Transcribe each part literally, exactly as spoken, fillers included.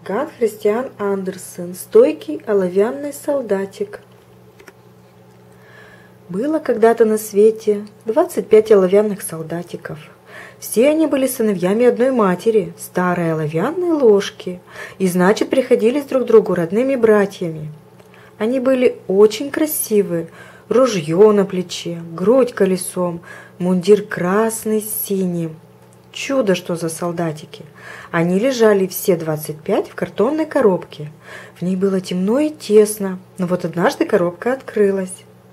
Ганс Христиан Андерсен. Стойкий оловянный солдатик. Было когда-то на свете двадцать пять оловянных солдатиков. Все они были сыновьями одной матери, старой оловянной ложки, и значит приходились друг другу родными братьями. Они были очень красивые, ружье на плече, грудь колесом, мундир красный с синим. Чудо, что за солдатики! Они лежали все двадцать пять в картонной коробке. В ней было темно и тесно, но вот однажды коробка открылась.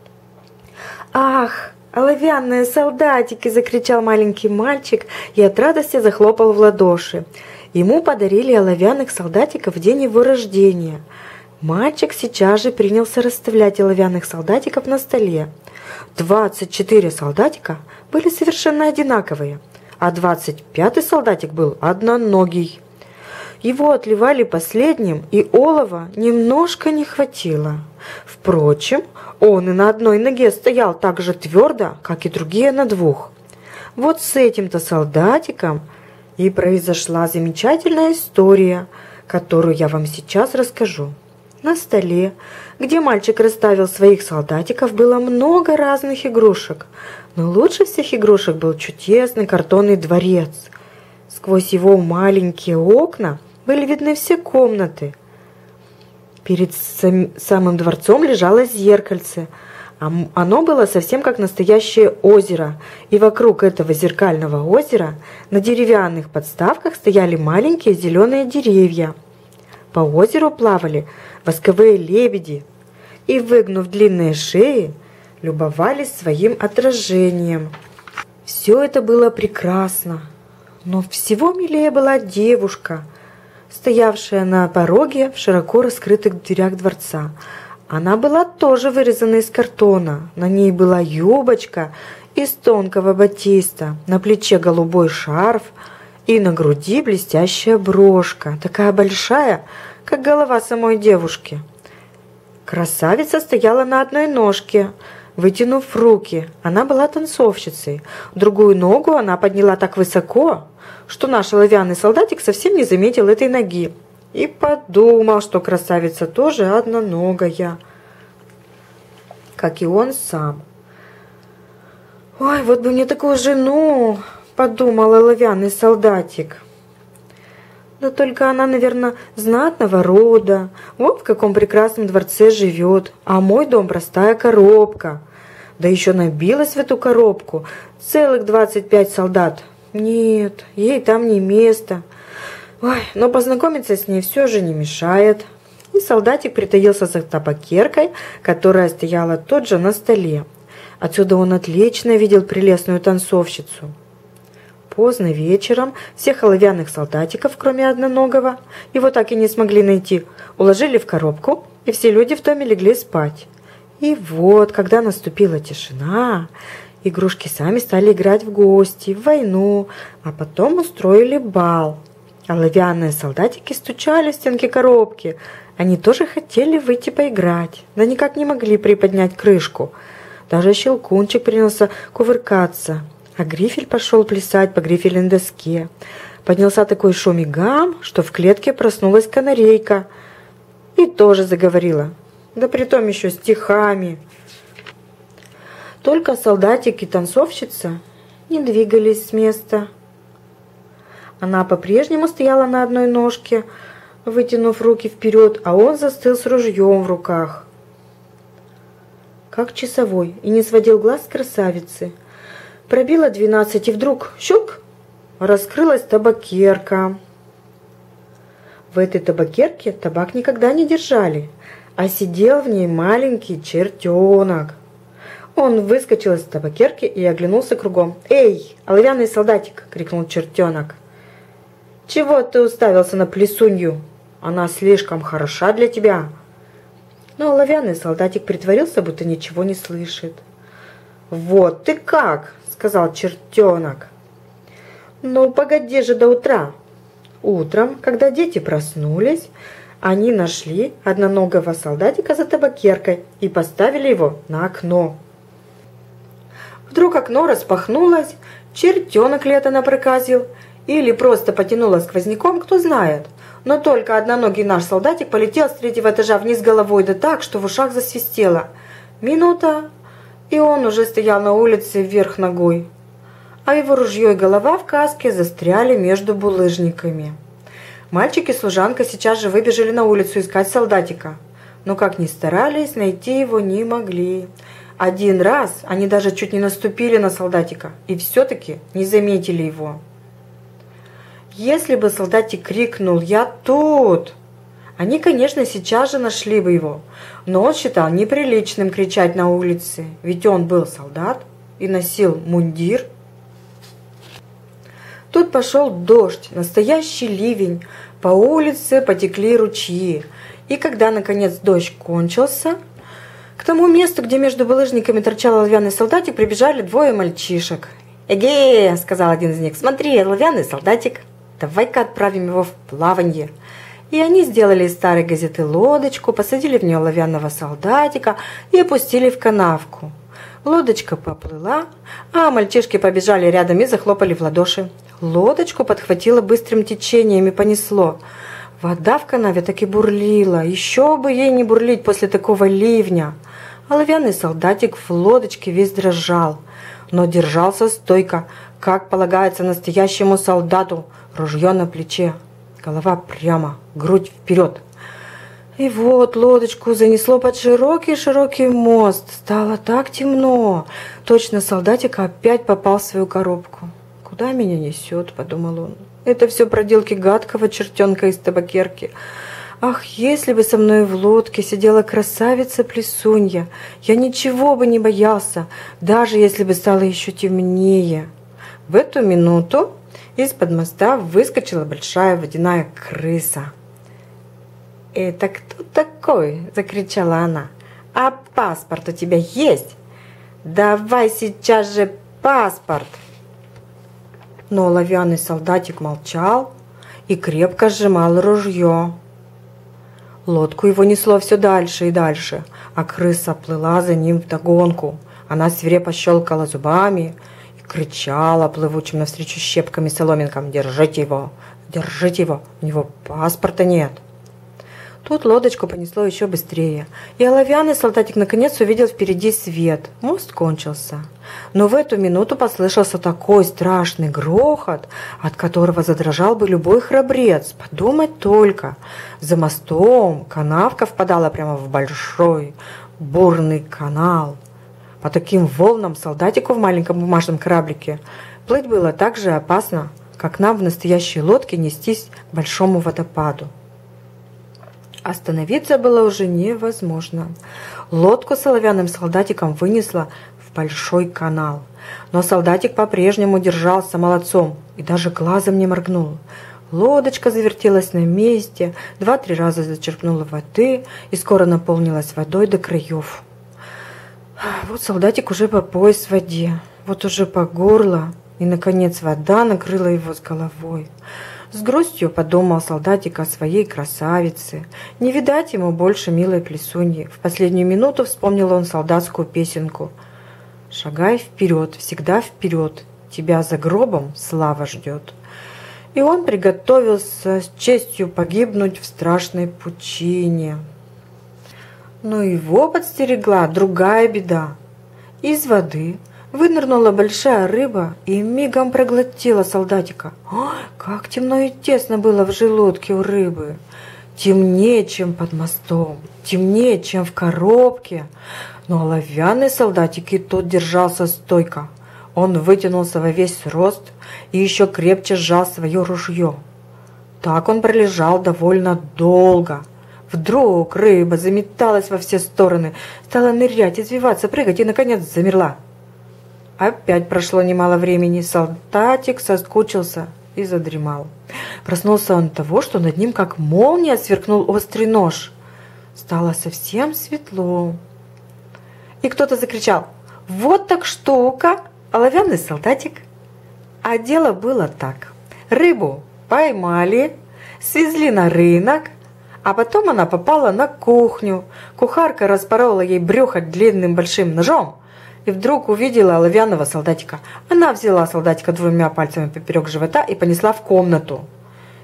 «Ах, оловянные солдатики!» – закричал маленький мальчик и от радости захлопал в ладоши. Ему подарили оловянных солдатиков в день его рождения. Мальчик сейчас же принялся расставлять оловянных солдатиков на столе. двадцать четыре солдатика были совершенно одинаковые, а двадцать пятый солдатик был одноногий. Его отливали последним, и олова немножко не хватило. Впрочем, он и на одной ноге стоял так же твердо, как и другие на двух. Вот с этим-то солдатиком и произошла замечательная история, которую я вам сейчас расскажу. На столе, где мальчик расставил своих солдатиков, было много разных игрушек, но лучше всех игрушек был чудесный картонный дворец. Сквозь его маленькие окна были видны все комнаты. Перед сам, самым дворцом лежало зеркальце. Оно было совсем как настоящее озеро, и вокруг этого зеркального озера на деревянных подставках стояли маленькие зеленые деревья. По озеру плавали восковые лебеди и, выгнув длинные шеи, любовались своим отражением. Все это было прекрасно, но всего милее была девушка, стоявшая на пороге в широко раскрытых дверях дворца. Она была тоже вырезана из картона. На ней была юбочка из тонкого батиста, на плече голубой шарф и на груди блестящая брошка, такая большая, как голова самой девушки. Красавица стояла на одной ножке, вытянув руки. Она была танцовщицей. Другую ногу она подняла так высоко, что наш оловянный солдатик совсем не заметил этой ноги и подумал, что красавица тоже одноногая, как и он сам. «Ой, вот бы мне такую жену!» – подумал оловянный солдатик. «Да только она, наверное, знатного рода. Вот в каком прекрасном дворце живет, а мой дом простая коробка. Да еще набилась в эту коробку целых двадцать пять солдат. Нет, ей там не место. Ой, но познакомиться с ней все же не мешает». И солдатик притаился за табакеркой, которая стояла тут же на столе. Отсюда он отлично видел прелестную танцовщицу. Поздно вечером всех оловянных солдатиков, кроме одноногого, его так и не смогли найти, уложили в коробку, и все люди в доме легли спать. И вот, когда наступила тишина, игрушки сами стали играть в гости, в войну, а потом устроили бал. Оловянные солдатики стучали в стенки коробки. Они тоже хотели выйти поиграть, но никак не могли приподнять крышку. Даже Щелкунчик принялся кувыркаться, а Грифель пошел плясать по грифельной доске. Поднялся такой шум и гам, что в клетке проснулась канарейка и тоже заговорила, да притом еще стихами. Только солдатик и танцовщица не двигались с места. Она по-прежнему стояла на одной ножке, вытянув руки вперед, а он застыл с ружьем в руках, как часовой, и не сводил глаз с красавицы. Пробило двенадцать, и вдруг щук, раскрылась табакерка. В этой табакерке табак никогда не держали, а сидел в ней маленький чертенок. Он выскочил из табакерки и оглянулся кругом. «Эй, оловянный солдатик!» — крикнул чертенок. «Чего ты уставился на плесунью? Она слишком хороша для тебя». Но оловянный солдатик притворился, будто ничего не слышит. «Вот ты как!» — сказал чертенок. «Ну, погоди же до утра». Утром, когда дети проснулись, они нашли одноногого солдатика за табакеркой и поставили его на окно. Вдруг окно распахнулось, чертенок ли это напроказил, или просто потянуло сквозняком, кто знает. Но только одноногий наш солдатик полетел с третьего этажа вниз головой, да так, что в ушах засвистело. Минута, и он уже стоял на улице вверх ногой, а его ружье и голова в каске застряли между булыжниками. Мальчик и служанка сейчас же выбежали на улицу искать солдатика, но как ни старались, найти его не могли. Один раз они даже чуть не наступили на солдатика и все-таки не заметили его. Если бы солдатик крикнул «Я тут!», они, конечно, сейчас же нашли бы его, но он считал неприличным кричать на улице, ведь он был солдат и носил мундир. Тут пошел дождь, настоящий ливень, по улице потекли ручьи, и когда, наконец, дождь кончился, к тому месту, где между булыжниками торчал оловянный солдатик, прибежали двое мальчишек. «Эге!» – сказал один из них. «Смотри, оловянный солдатик! Давай-ка отправим его в плаванье!» И они сделали из старой газеты лодочку, посадили в нее оловянного солдатика и опустили в канавку. Лодочка поплыла, а мальчишки побежали рядом и захлопали в ладоши. Лодочку подхватило быстрым течением и понесло. Вода в канаве так и бурлила, еще бы ей не бурлить после такого ливня. Оловянный солдатик в лодочке весь дрожал, но держался стойко, как полагается настоящему солдату, ружье на плече, голова прямо, грудь вперед. И вот лодочку занесло под широкий-широкий мост. Стало так темно. Точно солдатик опять попал в свою коробку. «Куда меня несет?» – подумал он. «Это все проделки гадкого чертенка из табакерки. Ах, если бы со мной в лодке сидела красавица-плесунья, я ничего бы не боялся, даже если бы стало еще темнее». В эту минуту из-под моста выскочила большая водяная крыса. «Это кто такой?» – закричала она. «А паспорт у тебя есть? Давай сейчас же паспорт!» Но оловянный солдатик молчал и крепко сжимал ружье. Лодку его несло все дальше и дальше, а крыса плыла за ним вдогонку. Она свирепо щелкала зубами и кричала плывучим навстречу щепками и соломинкам: «Держите его! Держите его! У него паспорта нет!» Тут лодочку понесло еще быстрее, и оловянный солдатик наконец увидел впереди свет. Мост кончился. Но в эту минуту послышался такой страшный грохот, от которого задрожал бы любой храбрец. Подумать только, за мостом канавка впадала прямо в большой бурный канал. По таким волнам солдатику в маленьком бумажном кораблике плыть было так же опасно, как нам в настоящей лодке нестись к большому водопаду. Остановиться было уже невозможно. Лодку с оловянным солдатиком вынесло в большой канал. Но солдатик по-прежнему держался молодцом и даже глазом не моргнул. Лодочка завертелась на месте, два-три раза зачерпнула воды и скоро наполнилась водой до краев. Вот солдатик уже по пояс в воде, вот уже по горло, и, наконец, вода накрыла его с головой. С грустью подумал солдатик о своей красавице. Не видать ему больше милой плесуньи. В последнюю минуту вспомнил он солдатскую песенку: «Шагай вперед, всегда вперед, тебя за гробом слава ждет». И он приготовился с честью погибнуть в страшной пучине. Но его подстерегла другая беда. Из воды вынырнула большая рыба и мигом проглотила солдатика. О, как темно и тесно было в желудке у рыбы! Темнее, чем под мостом, темнее, чем в коробке. Но оловянный солдатик и тот держался стойко. Он вытянулся во весь рост и еще крепче сжал свое ружье. Так он пролежал довольно долго. Вдруг рыба заметалась во все стороны, стала нырять, извиваться, прыгать и, наконец, замерла. Опять прошло немало времени, солдатик соскучился и задремал. Проснулся он от того, что над ним, как молния, сверкнул острый нож. Стало совсем светло. И кто-то закричал: «Вот так штука! Оловянный солдатик!» А дело было так. Рыбу поймали, свезли на рынок, а потом она попала на кухню. Кухарка распорола ей брюхо длинным большим ножом и вдруг увидела оловянного солдатика. Она взяла солдатика двумя пальцами поперек живота и понесла в комнату.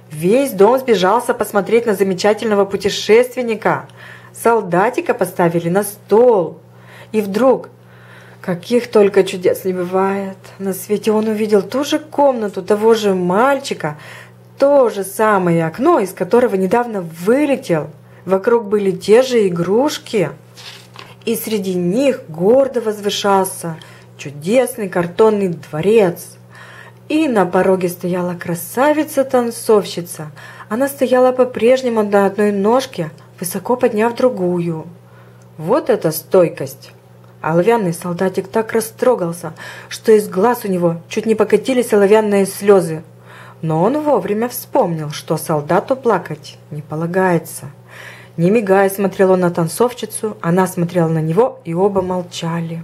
Весь дом сбежался посмотреть на замечательного путешественника. Солдатика поставили на стол. И вдруг, каких только чудес не бывает, на свете он увидел ту же комнату того же мальчика, то же самое окно, из которого недавно вылетел. Вокруг были те же игрушки. И среди них гордо возвышался чудесный картонный дворец. И на пороге стояла красавица-танцовщица. Она стояла по-прежнему на одной ножке, высоко подняв другую. Вот это стойкость! Оловянный солдатик так растрогался, что из глаз у него чуть не покатились оловянные слезы. Но он вовремя вспомнил, что солдату плакать не полагается. Не мигая, смотрел он на танцовщицу, она смотрела на него, и оба молчали.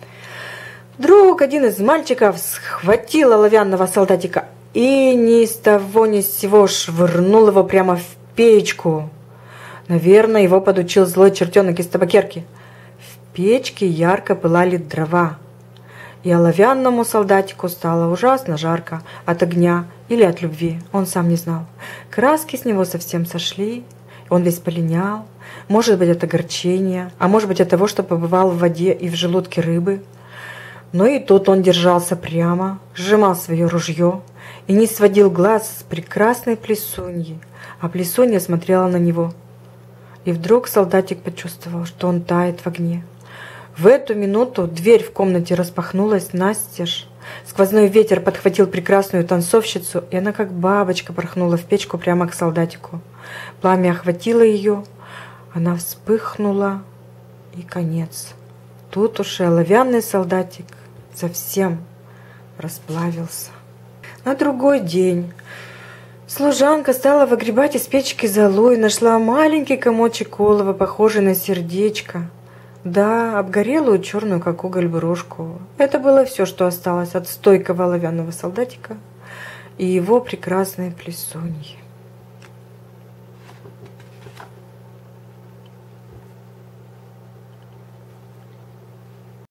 Вдруг один из мальчиков схватил оловянного солдатика и ни с того ни с сего швырнул его прямо в печку. Наверное, его подучил злой чертенок из табакерки. В печке ярко пылали дрова, и оловянному солдатику стало ужасно жарко от огня или от любви, он сам не знал. Краски с него совсем сошли, он весь полинял, может быть, от огорчения, а может быть, от того, что побывал в воде и в желудке рыбы. Но и тут он держался прямо, сжимал свое ружье и не сводил глаз с прекрасной Плесуньи, а Плесунья смотрела на него. И вдруг солдатик почувствовал, что он тает в огне. В эту минуту дверь в комнате распахнулась настежь. Сквозной ветер подхватил прекрасную танцовщицу, и она как бабочка порхнула в печку прямо к солдатику. Пламя охватило ее, она вспыхнула, и конец. Тут уж и оловянный солдатик совсем расплавился. На другой день служанка стала выгребать из печки золу и нашла маленький комочек олова, похожий на сердечко. Да, обгорелую черную, как уголь, брошку. Это было все, что осталось от стойкого оловянного солдатика и его прекрасной Плесуньи.